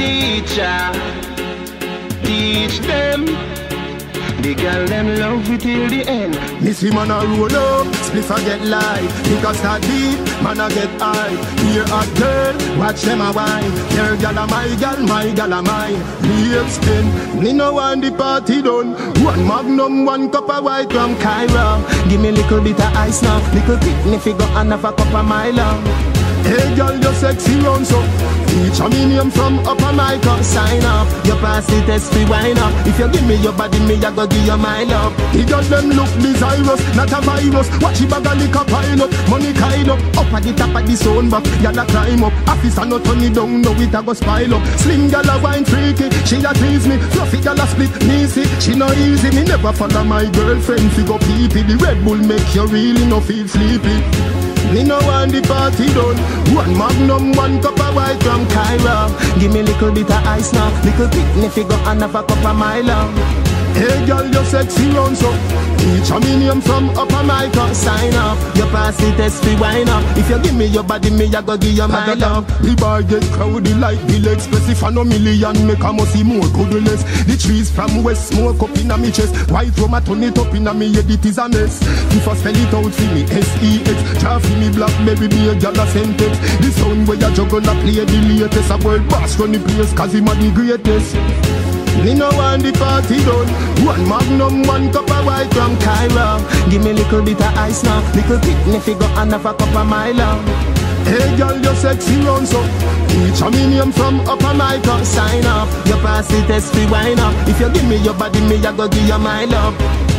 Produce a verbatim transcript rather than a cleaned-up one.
teacher, teach them. The girl them love it till the end. Missy man a roll up, spliff a get light. Because start deep, man a get high. Here a girl, watch them a wine. Your gal a my gal, my gal a mine. Me explain, me no want the party done. One magnum, one cup of white rum. Kyra, give me little bit of ice now. Little picnic figure and have a cup of my love. Hey girl, you sexy round so. Teach a me name from upper my cup. Sign up, your pass the test free wine up. If you give me your body, me I go give you my love. The girl them look desirous, not a virus. Watch it bag a liquor pile up, money kind up. Up at the top of the zone back, y'all a climb up. Officer no turn it down, no it a go spile up. Slim girl a wine freaky, she a tease me. Fluffy girl a split me see, she no easy. Me never follow my girlfriend fi go pee-pee. The Red Bull make you really no feel sleepy. Me no want the party done. One magnum, one cup of white rum. Kyra, give me little bit of ice now. Little picnic figure and have a cup of my love. Hey girl, you sexy round so. Teach a me name from upper my cup. Sign up, your pass the test free wine up. If you give me your body, me I go give you my love. The bar get crowded like the Express. If I no million, make a must see more goodness. The trees from west smoke up in a me chest. White rum a turn it up in a me head, it is a mess. If I spell it out for me, S E X. Draw for me blackberry, be a gal a sentence. The sound where you juggle a play the latest. A world boss run the place cause him a the greatest. Me no want the party done. One magnum, one cup of white rum. Kyra, give me little bit of ice now. Little picnic figure and have a cup of my love. Hey girl, you sexy round so. Teach a me name from upper my cup. Sign up, your pass the test free wine up. If you give me your body, me I go give you my love.